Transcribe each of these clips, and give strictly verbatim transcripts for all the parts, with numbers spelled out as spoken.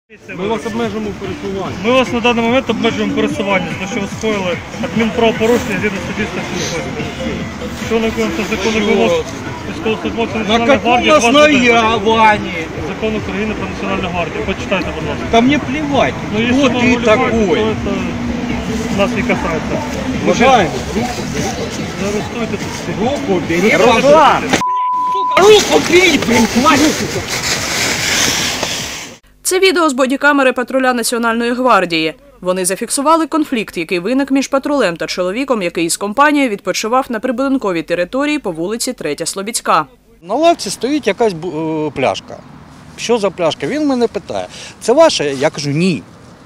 Ми вас обмежуємо в пересуванні. Ми вас на даний момент обмежуємо пересування, тому що ви скоїли адмінправопорушення згідно статті сто сімдесят восьмої. Що не виконуєте законних вимог військовослужбовців На Національної каком гвардії, вас буде основании? Закон України про Національну гвардію. Почитайте, будь ласка. Да мне плевать, Ну, кто якщо вам ты любой, такой. то це нас не касається. Уважаемый, Не арестуйте тут всіх. руку бери, пожалуйста. Руку бери, блин, тварь! Це відео з бодікамери патруля Національної гвардії. Вони зафіксували конфлікт, який виник між патрулем та чоловіком, який із компанією відпочивав на прибудинковій території по вулиці Третя Слобідська. На лавці стоїть якась е, пляшка. Що за пляшка? Він мене питає, це ваше? Я кажу, ні.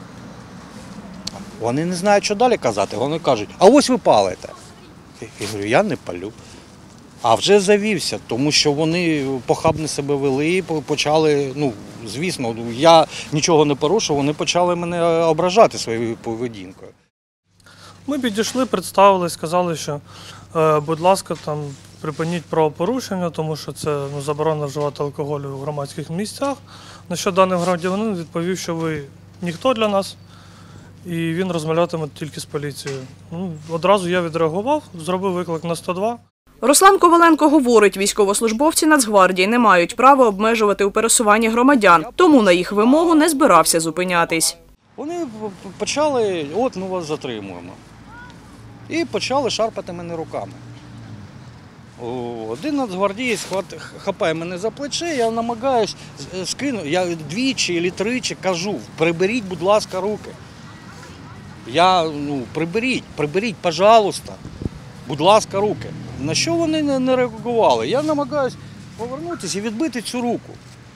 Вони не знають, що далі казати. Вони кажуть, а ось ви палите. Я говорю, я не палю. А вже завівся, тому що вони похабно себе вели і почали, ну, звісно, я нічого не порушив, вони почали мене ображати своєю поведінкою. Ми підійшли, представились, сказали, що, е, будь ласка, там, припиніть правопорушення, тому що це ну, заборонено вживати алкоголь у громадських місцях. На що даний громадянин відповів, що ви ніхто для нас, і він розмовлятиме тільки з поліцією. Ну, одразу я відреагував, зробив виклик на сто два. Руслан Коваленко говорить, військовослужбовці Нацгвардії не мають права обмежувати у пересуванні громадян, тому на їх вимогу не збирався зупинятись. Вони почали, от ми вас затримуємо. І почали шарпати мене руками. Один нацгвардієць хапає мене за плече, я намагаюсь скинути, я двічі або тричі кажу, приберіть, будь ласка, руки. Я, ну, приберіть, приберіть, пожалуйста, будь ласка, руки. На що вони не реагували? Я намагаюсь повернутися і відбити цю руку.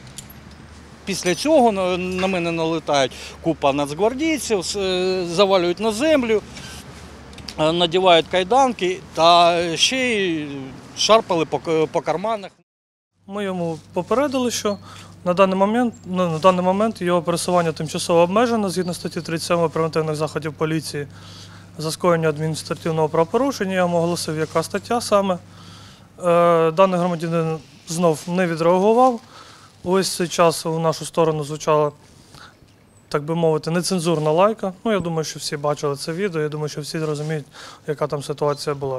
Після цього на мене налетають купа нацгвардійців, завалюють на землю, надівають кайданки та ще й шарпали по, по карманах. Ми йому попередили, що на даний момент, ну, на даний момент його пересування тимчасово обмежено згідно статті тридцять сім превентивних заходів поліції за скоєння адміністративного правопорушення. Я йому оголосив, яка стаття саме. Е, даний громадянин знов не відреагував. Ось цей час у нашу сторону звучала, так би мовити, нецензурна лайка. Ну, я думаю, що всі бачили це відео, я думаю, що всі розуміють, яка там ситуація була.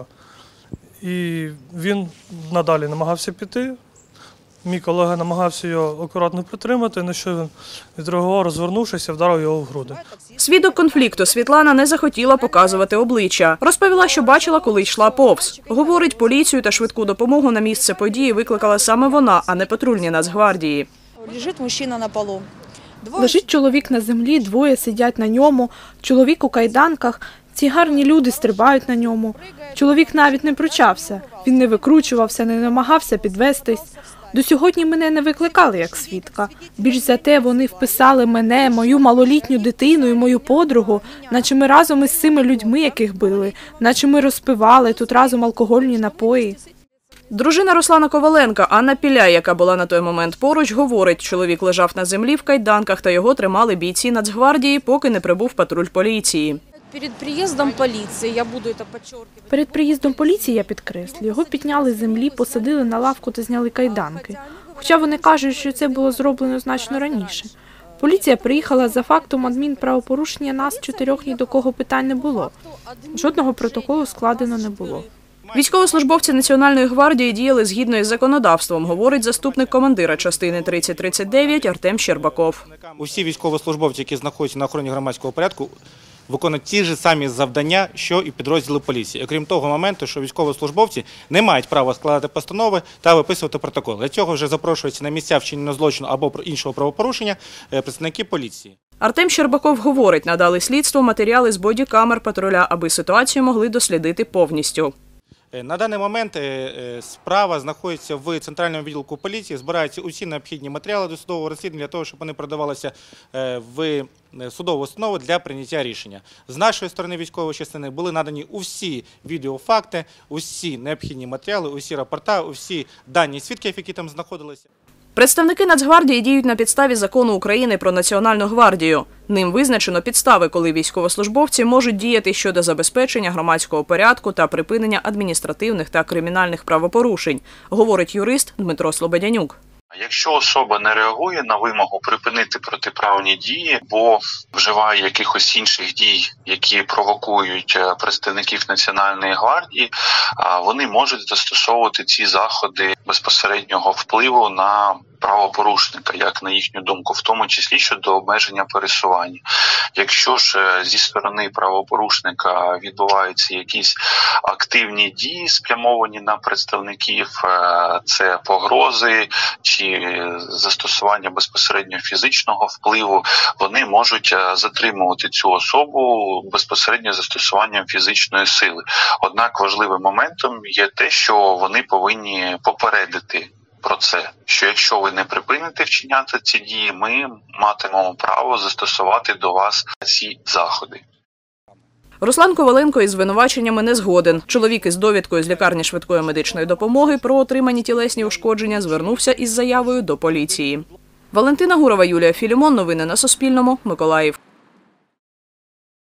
І він надалі намагався піти. Мій колега намагався його акуратно підтримати, на що він відреагував, розвернувшись, і вдарив його в груди. Свідок конфлікту Світлана не захотіла показувати обличчя. Розповіла, що бачила, коли йшла повз. Говорить, поліцію та швидку допомогу на місце події викликала саме вона, а не патрульні Нацгвардії. Лежить мужчина на полу. Лежить чоловік на землі, двоє сидять на ньому, чоловік у кайданках. Ці гарні люди стрибають на ньому. Чоловік навіть не пручався. Він не викручувався, не намагався підвестись. До сьогодні мене не викликали як свідка. Більш за те, вони вписали мене, мою малолітню дитину і мою подругу, наче ми разом із цими людьми, яких били, наче ми розпивали тут разом алкогольні напої. Дружина Руслана Коваленка Анна Піляй, яка була на той момент поруч, говорить, чоловік лежав на землі в кайданках та його тримали бійці Нацгвардії, поки не прибув патруль поліції. Перед приїздом поліції, я буду це підкреслювати. Перед приїздом поліції, я підкреслю, його підняли з землі, посадили на лавку та зняли кайданки. Хоча вони кажуть, що це було зроблено значно раніше. Поліція приїхала за фактом адмінправопорушення, нас чотирьох ні до кого питань не було. Жодного протоколу складено не було. Військовослужбовці Національної гвардії діяли згідно із законодавством, говорить заступник командира частини тридцять тридцять дев'ять Артем Щербаков. Усі військовослужбовці, які знаходяться на охороні громадського порядку, виконують ті ж самі завдання, що і підрозділи поліції. Окрім того моменту, що військовослужбовці не мають права складати постанови та виписувати протоколи. Для цього вже запрошуються на місця вчинення злочину або іншого правопорушення представники поліції. Артем Щербаков говорить, надали слідству матеріали з бодікамер патруля, аби ситуацію могли дослідити повністю. На даний момент справа знаходиться в центральному відділку поліції, збираються усі необхідні матеріали до судового розслідування для того, щоб вони продавалися в судову установу для прийняття рішення. З нашої сторони військової частини були надані усі відеофакти, усі необхідні матеріали, усі рапорта, усі дані свідків, які там знаходилися. Представники Нацгвардії діють на підставі Закону України про Національну гвардію. Ним визначено підстави, коли військовослужбовці можуть діяти щодо забезпечення громадського порядку та припинення адміністративних та кримінальних правопорушень, говорить юрист Дмитро Слободянюк. Якщо особа не реагує на вимогу припинити протиправні дії, бо вживає якихось інших дій, які провокують представників Національної гвардії, вони можуть застосовувати ці заходи безпосереднього впливу на правопорушника, як на їхню думку, в тому числі щодо обмеження пересування. Якщо ж зі сторони правопорушника відбуваються якісь активні дії, спрямовані на представників, це погрози чи застосування безпосередньо фізичного впливу, вони можуть затримувати цю особу безпосередньо застосуванням фізичної сили. Однак важливим моментом є те, що вони повинні попередити про це, що якщо ви не припините вчиняти ці дії, ми матимемо право застосувати до вас ці заходи. Руслан Коваленко із звинуваченнями не згоден. Чоловік із довідкою з лікарні швидкої медичної допомоги про отримані тілесні ушкодження звернувся із заявою до поліції. Валентина Гурова, Юлія Філімон. Новини на Суспільному. Миколаїв.